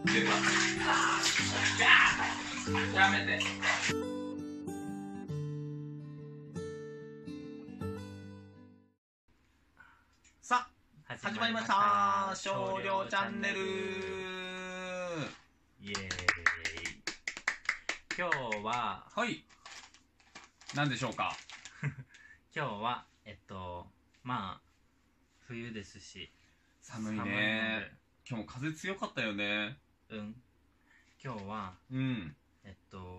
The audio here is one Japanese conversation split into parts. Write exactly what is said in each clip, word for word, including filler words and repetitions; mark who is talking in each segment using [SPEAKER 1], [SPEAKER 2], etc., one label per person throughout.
[SPEAKER 1] 出た。やめて。さあ始まりました少量チャンネル。
[SPEAKER 2] イエーイ。今日は
[SPEAKER 1] はい、何でしょうか。
[SPEAKER 2] 今日はえっとまあ冬ですし
[SPEAKER 1] 寒いね。今日も風強かったよね。
[SPEAKER 2] うん。今日は
[SPEAKER 1] うん
[SPEAKER 2] えっとよ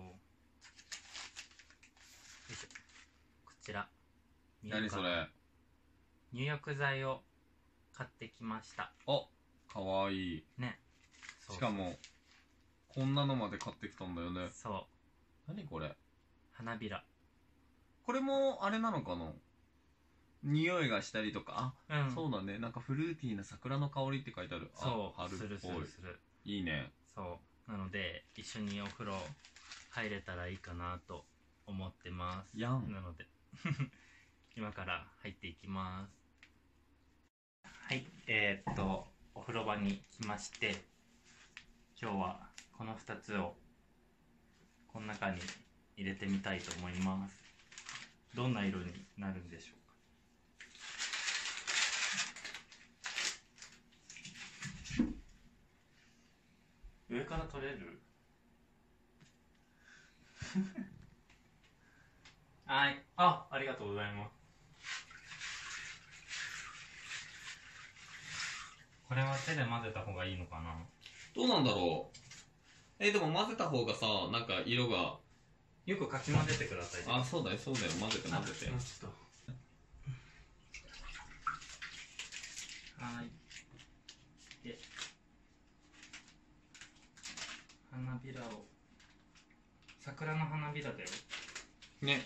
[SPEAKER 2] いしょ、こちら
[SPEAKER 1] 何それ。
[SPEAKER 2] 入浴剤を買ってきました。
[SPEAKER 1] あ、かわいい
[SPEAKER 2] ね。
[SPEAKER 1] しかもこんなのまで買ってきたんだよね。
[SPEAKER 2] そう。
[SPEAKER 1] 何これ。
[SPEAKER 2] 花びら。
[SPEAKER 1] これもあれなのかな、匂いがしたりとか。あ、
[SPEAKER 2] うん、
[SPEAKER 1] そうだね。なんかフルーティーな桜の香りって書いてある。
[SPEAKER 2] そう、
[SPEAKER 1] あ、春っぽい。
[SPEAKER 2] するするする。
[SPEAKER 1] いいね。
[SPEAKER 2] そうなので一緒にお風呂入れたらいいかなと思ってます。
[SPEAKER 1] やん。
[SPEAKER 2] なので今から入っていきます。はい、えー、っとお風呂場に来まして、今日はこのふたつをこの中に入れてみたいと思います。どんな色になるんでしょうか。上から取れるはい、あ、ありがとうございます。これは手で混ぜた方がいいのかな。
[SPEAKER 1] どうなんだろう。えー、でも混ぜた方がさ、なんか色が
[SPEAKER 2] よくかき混ぜてください。
[SPEAKER 1] あ、そうだよそうだよ。混ぜて混ぜて。
[SPEAKER 2] はい。で、花びらを、桜の花びらだよ
[SPEAKER 1] ね。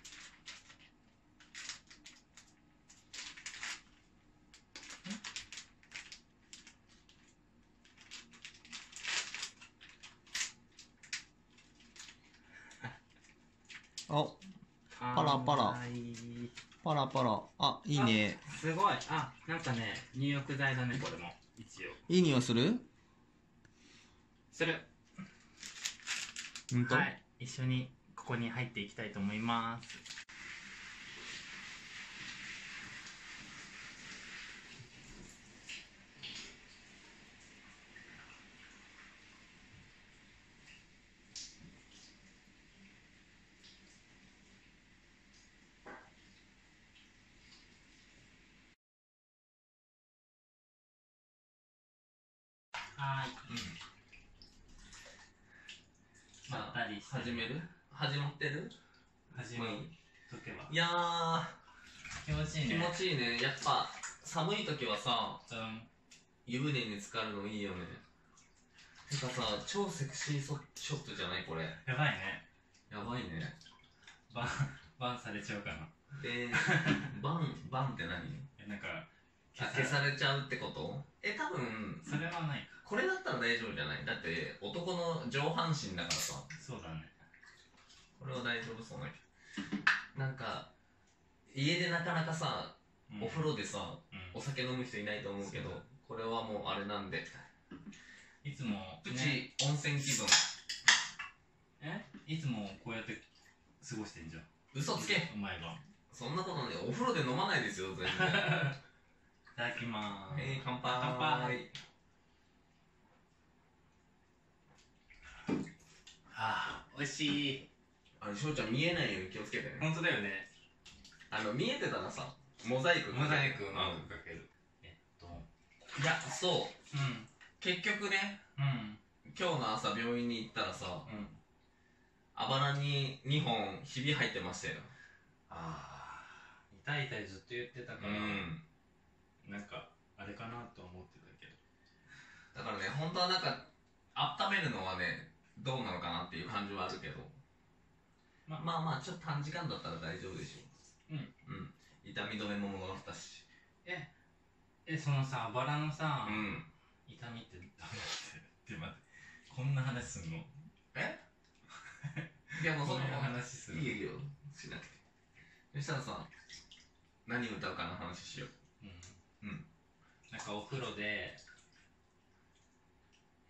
[SPEAKER 1] あ、パラパラパラパラ。あ、いいね。
[SPEAKER 2] すごい。あ、なんかね、入浴剤だね、これも一応。
[SPEAKER 1] いい匂いする？
[SPEAKER 2] する。
[SPEAKER 1] ほんと？
[SPEAKER 2] はい、一緒にここに入っていきたいと思います。はい、うん、まったりして
[SPEAKER 1] 始める？始まってる？
[SPEAKER 2] 始まっとけば。
[SPEAKER 1] いやー
[SPEAKER 2] 気持ちいいね。
[SPEAKER 1] 気持ちいいね。やっぱ寒い時はさ、
[SPEAKER 2] うん、
[SPEAKER 1] 湯船に浸かるのいいよね。てかさ、超セクシーショットじゃないこれ。
[SPEAKER 2] やばいね。
[SPEAKER 1] やばいね。
[SPEAKER 2] バン、バンされちゃうかな。
[SPEAKER 1] で、バン、バンって何？
[SPEAKER 2] え、なんか
[SPEAKER 1] 消されちゃうってこと？え、多分
[SPEAKER 2] それはないか。
[SPEAKER 1] これだったら大丈夫じゃない？だって男の上半身だからさ。
[SPEAKER 2] そうだね。
[SPEAKER 1] これは大丈夫そうな気。なんか家でなかなかさ、うん、お風呂でさ、うん、お酒飲む人いないと思うけど、これはもうあれなんで、
[SPEAKER 2] いつも
[SPEAKER 1] プチ温泉気分。
[SPEAKER 2] え、いつもこうやって過ごしてんじゃん。
[SPEAKER 1] 嘘つけ。
[SPEAKER 2] お前が
[SPEAKER 1] そんなことね。お風呂で飲まないですよ全然。い
[SPEAKER 2] ただきまーす。
[SPEAKER 1] えー、乾杯。
[SPEAKER 2] 乾杯。はあ、おいしい。
[SPEAKER 1] あの、しょうちゃん見えないように気をつけてね。
[SPEAKER 2] 本当だよね。
[SPEAKER 1] あの、見えてたらさ、モザイク
[SPEAKER 2] モザイクをかける。えっと
[SPEAKER 1] いや、そう、
[SPEAKER 2] うん、
[SPEAKER 1] 結局ね、うん、今日の朝病院に行ったらさ、うん、あばらににほんひび入ってましたよ。
[SPEAKER 2] ああ、痛い痛いずっと言ってたから、うん、なんかあれかなと思ってたけど。
[SPEAKER 1] だからね、本当はなんか温めるのはね、どうなのかなっていう感じはあるけど、ま、まあまあちょっと短時間だったら大丈夫でしょ。うん、うん、痛み止めももらったし。
[SPEAKER 2] ええ、そのさ、あばらのさ、うん、痛みってどうやってって待って、こんな話すんの？
[SPEAKER 1] えいやもうその
[SPEAKER 2] 話する。
[SPEAKER 1] いいよいいよ、しなくて。そしたらさ、何歌うかの話しよう。うん、うん、
[SPEAKER 2] なんかお風呂で、
[SPEAKER 1] 部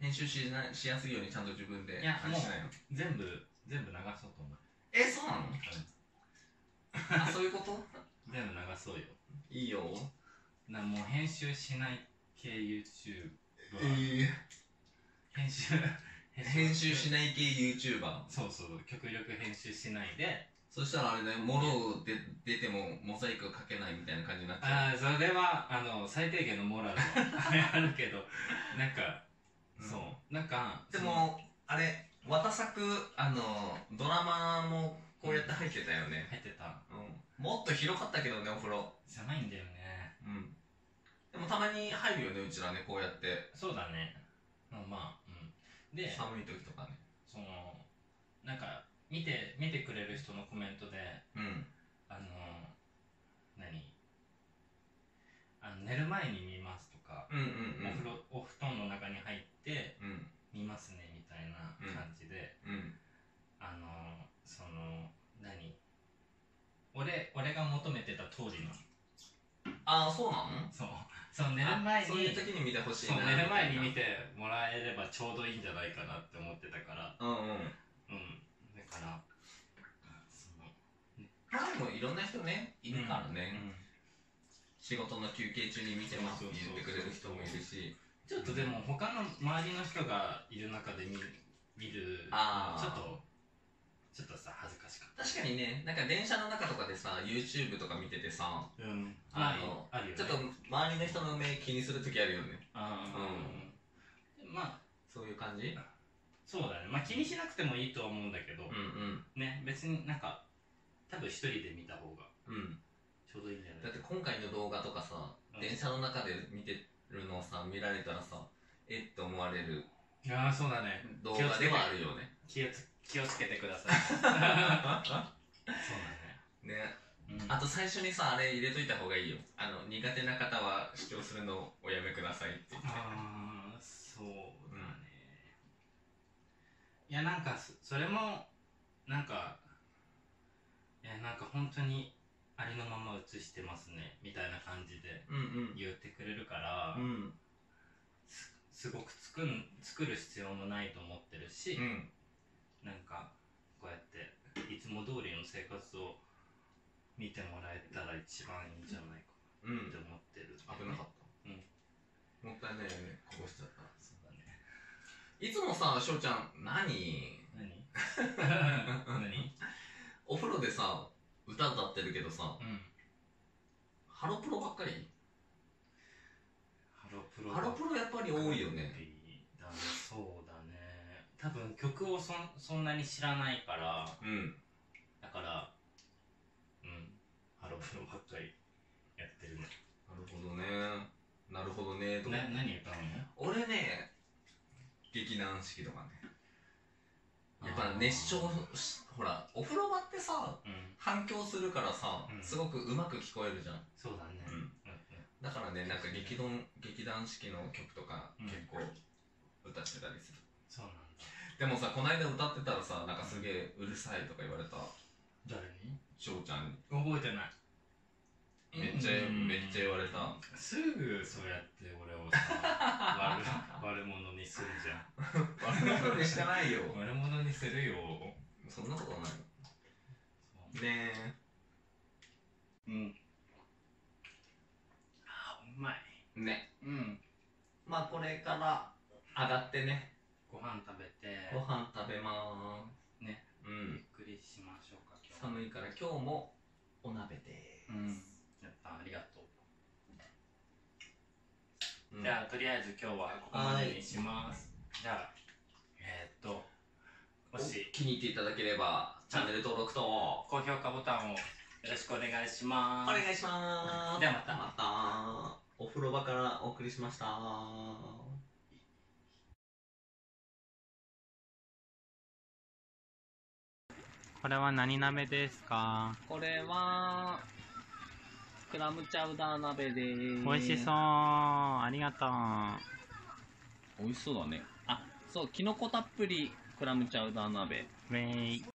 [SPEAKER 1] 編集しなしやすいようにちゃんと自分で
[SPEAKER 2] いやもう
[SPEAKER 1] しないの？
[SPEAKER 2] 全部全部流そうと思う。
[SPEAKER 1] え、そうなの？あ、そういうこと？
[SPEAKER 2] 全部流そうよ。
[SPEAKER 1] いいよ。
[SPEAKER 2] な、もう編集しない系 YouTube。
[SPEAKER 1] えー、
[SPEAKER 2] 編集
[SPEAKER 1] 編集しない系 YouTuber。
[SPEAKER 2] そうそう、極力編集しないで。
[SPEAKER 1] そしたらあれね、もろで出てもモザイクかけないみたいな感じになっちゃう。
[SPEAKER 2] ああ、それはあの最低限のモラルはあるけど、なんか、うん、そうなんか
[SPEAKER 1] でもあれ綿作あのドラマもこうやって入ってたよね。
[SPEAKER 2] 入ってた。
[SPEAKER 1] うん。もっと広かったけどね、お風呂。
[SPEAKER 2] 狭いんだよね。
[SPEAKER 1] うん。でもたまに入るよね、うちらね、こうやって。
[SPEAKER 2] そうだね。まあまあ、うん。で、
[SPEAKER 1] 寒い時とかね。
[SPEAKER 2] そのなんか見て見てくれる人のコメントで、
[SPEAKER 1] うん、
[SPEAKER 2] あの何あの寝る前に見ますとか、
[SPEAKER 1] うんうんうん、
[SPEAKER 2] お風呂お布団の中に入って
[SPEAKER 1] うん
[SPEAKER 2] 見ますねみたいな感じで、
[SPEAKER 1] うんうん、
[SPEAKER 2] あのその何俺俺が求めてた通りの。
[SPEAKER 1] ああ、そうなの？
[SPEAKER 2] そうそう、寝る前に
[SPEAKER 1] そういう時に見てほしいな。
[SPEAKER 2] そう、寝る前に見てもらえればちょうどいいんじゃないかなって思ってたから。
[SPEAKER 1] うんうん、
[SPEAKER 2] うん、だからその
[SPEAKER 1] まあでもいろんな人ねいるからね、うんうん、仕事の休憩中に見てますって言ってくれる人もいるし、
[SPEAKER 2] ちょっとでも他の周りの人がいる中で見る見る
[SPEAKER 1] あ
[SPEAKER 2] ちょっとちょっとさ恥ずかしかった。
[SPEAKER 1] 確かにね、なんか電車の中とかでさ YouTube とか見ててさ、うん、あの
[SPEAKER 2] あるよね、
[SPEAKER 1] ちょっと周りの人の目気にする時あるよね。
[SPEAKER 2] あ、うん、まあ
[SPEAKER 1] そういう感じ。
[SPEAKER 2] そうだね、まあ気にしなくてもいいとは思うんだけど、
[SPEAKER 1] うんうん、ね、
[SPEAKER 2] 別になんか多分一人で見た方がちょうどいいんじゃない。
[SPEAKER 1] だって今回の動画とかさ、うん、電車の中で見てるのをさ見られたらさ、えって思われる。
[SPEAKER 2] ああ、そうだね、
[SPEAKER 1] 動画ではあるよね。
[SPEAKER 2] 気をつ気をつけてください。そうだ
[SPEAKER 1] ね。ね、うん、あと最初にさあれ入れといた方がいいよ。あの苦手な方は視聴するのをおやめくださいって言って。
[SPEAKER 2] ああ、そうだね。うん、いやなんかそれもなんかいやなんか本当にありのまま映してますねみたいな感じで言ってくれるから、うんうん、す, すごく作る作る必要もないと思ってるし。うん、なんかこうやっていつも通りの生活を見てもらえたら一番いいんじゃないかなって思ってる、ね、
[SPEAKER 1] うん、危なかった、うん、もったいないよね、こぼしちゃった。
[SPEAKER 2] そうだね。
[SPEAKER 1] いつもさ、しょうちゃん何
[SPEAKER 2] 何何
[SPEAKER 1] お風呂でさ歌歌ってるけどさ、うん、ハロプロばっかり？
[SPEAKER 2] ハロプロ
[SPEAKER 1] ハロプロやっぱり多いよね。
[SPEAKER 2] だね、そうだね。多分曲を そ, そんなに知らないから、うん、だからうんハロプロばっかりやってるね。
[SPEAKER 1] なるほどね、なるほどねと。
[SPEAKER 2] な何歌うの？
[SPEAKER 1] 俺ね、劇団四季とかね、やっぱ熱唱、ほらお風呂場ってさ、うん、反響するからさ、うん、すごくうまく聞こえるじゃん。
[SPEAKER 2] そうだね、うん、
[SPEAKER 1] だからね、なんか劇団劇団四季の曲とか結構歌ってたりする。
[SPEAKER 2] そうなんだ。
[SPEAKER 1] でもさ、この間歌ってたらさ、なんかすげえうるさいとか言われた。
[SPEAKER 2] 誰に？
[SPEAKER 1] しょうちゃんに。
[SPEAKER 2] 覚えてない。
[SPEAKER 1] めっちゃめっちゃ言われた。
[SPEAKER 2] すぐそうやって俺をさ悪, 悪者にするじゃん。
[SPEAKER 1] 悪者にしてないよ。
[SPEAKER 2] 悪者にするよ。
[SPEAKER 1] そんなことないねえ。
[SPEAKER 2] うん。あ、うまい
[SPEAKER 1] ね。
[SPEAKER 2] うん。
[SPEAKER 1] まあこれから上がってね、
[SPEAKER 2] ご飯食べて、
[SPEAKER 1] ご飯食べまーすね。
[SPEAKER 2] うん、ゆっくりしましょうか。
[SPEAKER 1] 今日寒いから今日もお鍋でーす。うん、
[SPEAKER 2] やった、ありがとう。うん、じゃあとりあえず今日はここまでにします。じゃあえー、っともし
[SPEAKER 1] 気に入っていただければチャンネル登録と
[SPEAKER 2] 高評価ボタンをよろしくお願いします。
[SPEAKER 1] お願いします。
[SPEAKER 2] ではまた
[SPEAKER 1] またお風呂場からお送りしました。
[SPEAKER 2] これは何鍋ですか？
[SPEAKER 1] これはクラムチャウダー鍋でーす。
[SPEAKER 2] 美味しそう、ありがとう。
[SPEAKER 1] 美味しそうだね。あ、そう、きのこたっぷりクラムチャウダー鍋。
[SPEAKER 2] ウェイ。